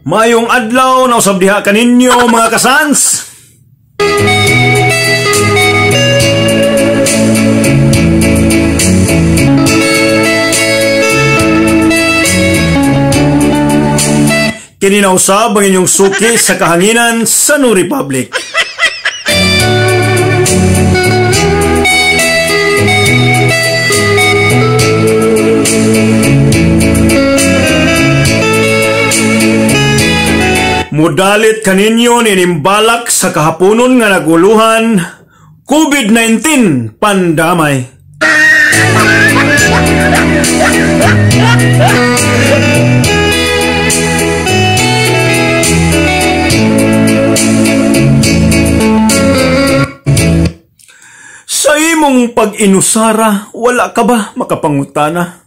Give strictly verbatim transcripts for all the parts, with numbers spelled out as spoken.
Mayong adlaw na usab diha kaninyo mga kasans. Kini na usab ang inyong suki sa kahanginan sa New Republic. Mudalit kaninyo nining Balak sa kahaponon nga naguluhan COVID nineteen Pandamay. Sa imong pag-inusara, wala ka ba makapangutana?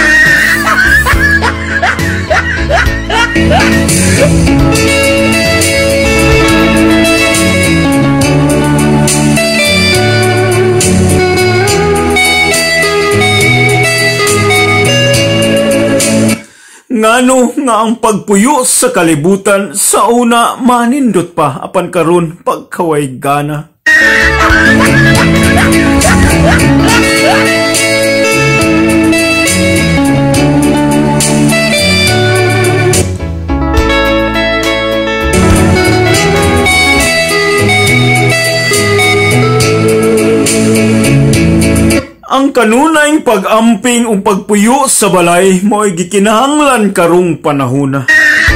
Ngano nga ang pagpuyo sa kalibutan sa una manindot pa apan karon pagkaway gana. Ang kanunayng pag-amping o pagpuyo sa balay mo'y gikinahanglan karong panahona.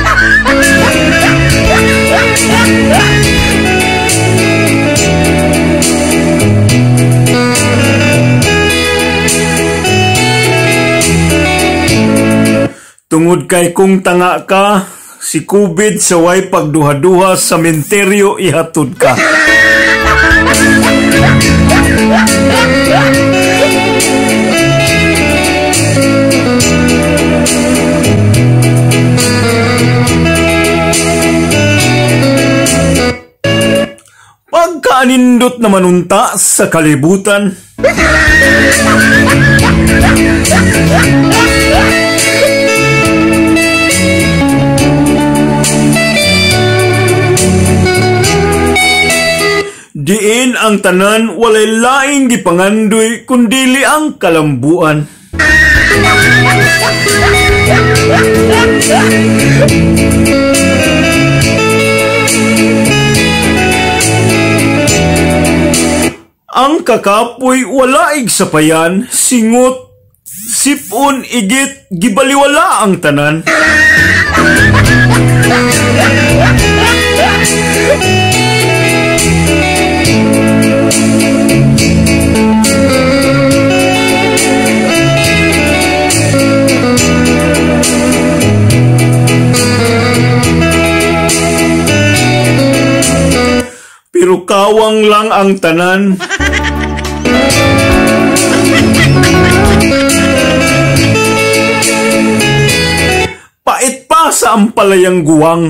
Tungod kay kung tanga ka, si COVID sa way pagduha-duha sa menteryo ihatod ka. Pagkaanindot na manunta sa kalibutan. Diin ang tanan walay laing gipangandoy kundili ang kalambuan. Ang kakapoy walaig sapayan, singot, sipon, igit, gibaliwala ang tanan. Pero kawang lang ang tanan. Pait pa sa ampalayang guwang.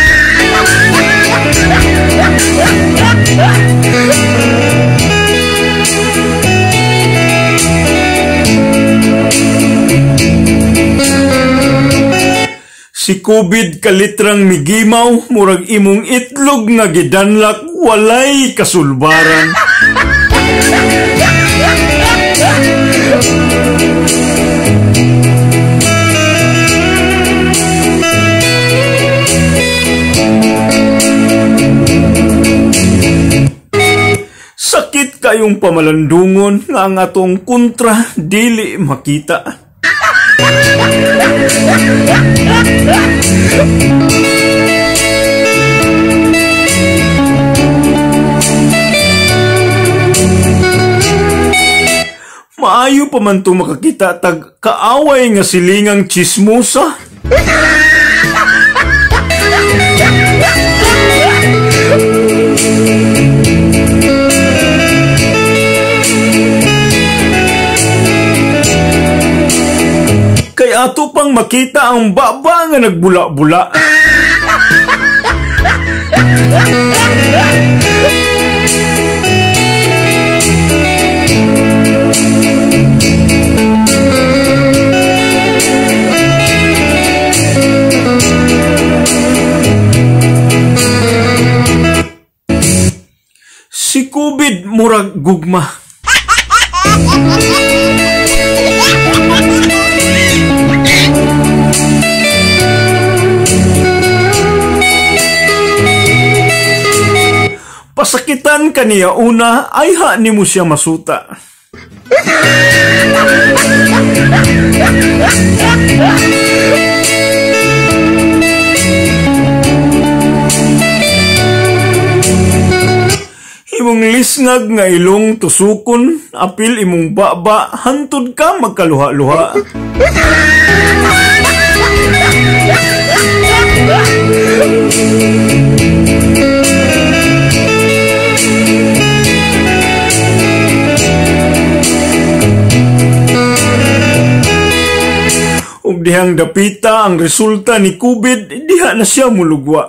Si COVID kalitrang migimaw, murag imong itlog nga gidanlak, walay kasulbaran. Sakit kayong pamalandungon nga ang atong kontra dili makita. Maayo pa man ito makakita tag kaaway nga silingang chismosa. Kay ato pang makita ang baba nga nagbula-bula. murag gugma. Pasakitan kaniya una ay ha ni mo siya masuta. Imong lisngag nga ilong tusukon, apil imong baba, hantod ka magkaluha-luha. Ug dihang dapita ang resulta ni COVID, diha na siya mulugwa.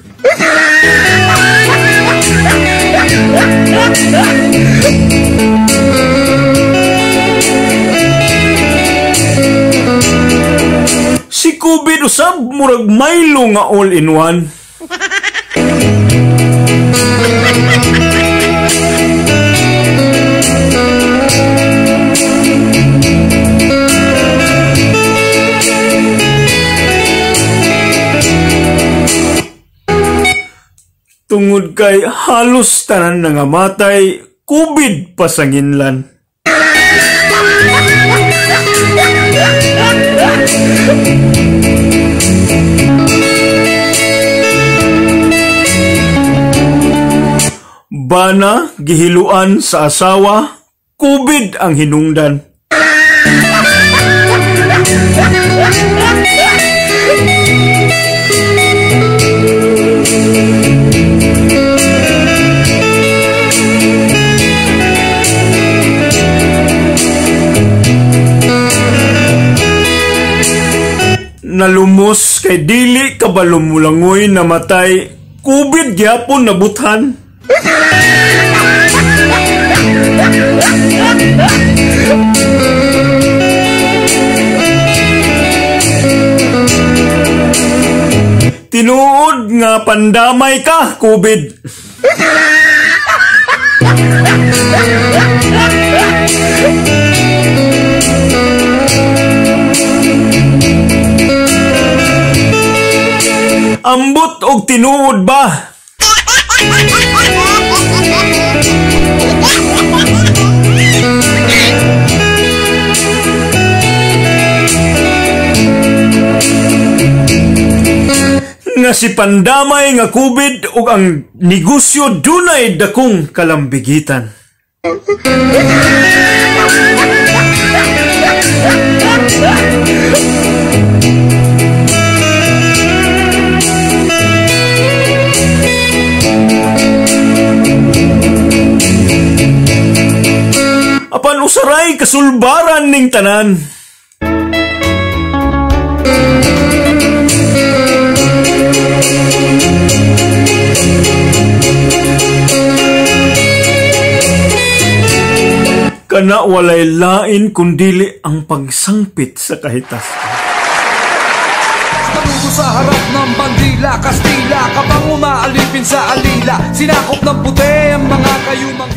Si COVID usab murag Milo nga all-in-one. Tungod kay halos tanan nga matay, COVID pasanginlan. Bana gihiluan sa asawa, COVID ang hinungdan. Nalumos kay dili kabalumulangoy namatay, COVID gyapon nabuthan. Tinuod nga pandamay ka, COVID. Ambot og tinuod ba? Nga si pandamay nga COVID ug ang negosyo dunay dakong kalambigitan. Apan usaray kasulbaran ning tanan. Kana walay lain kundili ang pagsangpit sa kahitas. Talugo sa harap ng bandila, Kastila, kapang umaalipin sa alila, sinakop ng puti ang mga kayumang